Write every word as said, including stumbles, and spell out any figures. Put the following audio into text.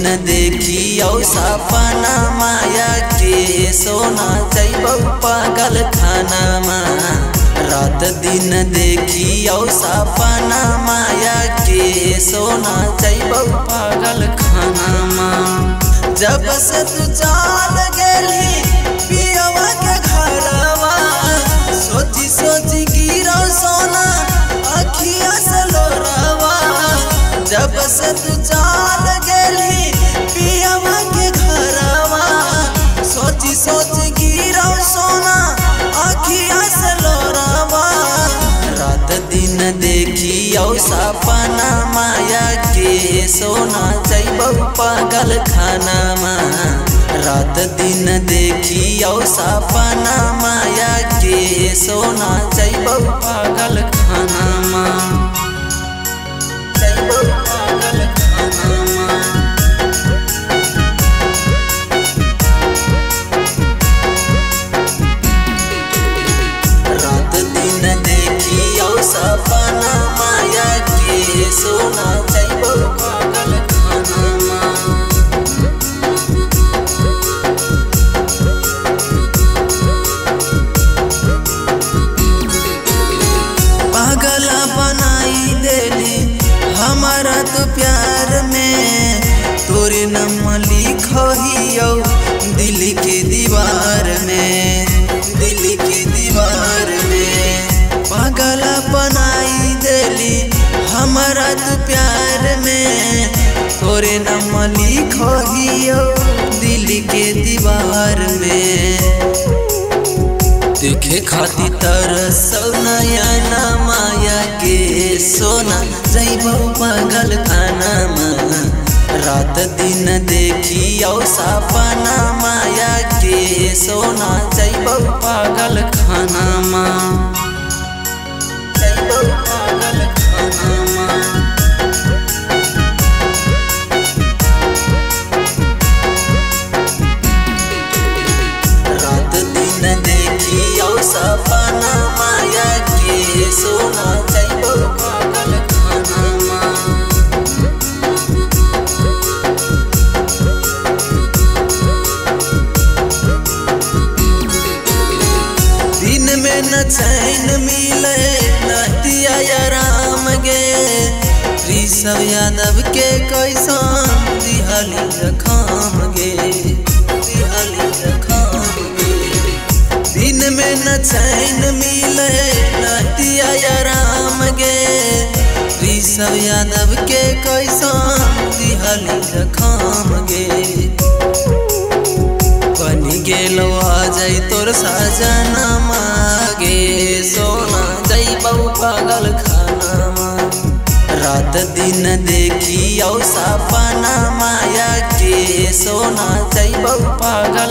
देखी औ सपना माया के सोना जैबौ पागल खाना में। रात दिन देखी औ सपना माया के सोना जैबौ पागल खाना में। जब से तू चल गेली पियवा के घरवा सोची सोची गिरौ सोना अखिया से लोरावा। जब से तू चल गेली पियवा के घरवा सोची सोची गिरौ सोना अखिया से लोरावा। रात दिन देखी औ सपना माया के सोना जैबौ पागल खाना में। रात दिन देखी औ सपना माया के सोना जैबौ पागल खाना में। जैबौ पागल खाना में। रात दिन देखी औ सपना माया के सोना जैबौ पागल खाना में। पागल बनाई देली हमारा तो प्यार में। तोरे नाम लिखहियो दिल के दीवार में, दिल के दीवार में। पागल बनाई देली हमारा तो प्यार में। तोरे नाम लिखहियो दिल के दीवार में। देखे खाती तरसौ नयना माया के सोना जैबौ पागल खाना में। रात दिन देखी औ सपना माया के सोना जैबौ पागल खाना में। जैबौ पागल खाना में। रात दिन देखी औ सपना माया के सोना जैबौ पागल खाना में। दिन में न चैन मिले न दिया आराम गे। ऋषभ यादव के कैसन दिहाली रखाम गे, दिहाली रखाम गे। दिन में न चैन मिले न दिया आराम गे। ऋषभ यादव के कैसन दिहाली रखाम गे। बनी गेलो आ जाई तोर साजना मागे सोना जैबौ पागल खाना में। रात दिन देखी औ सपना माया के सोना जैबौ पागल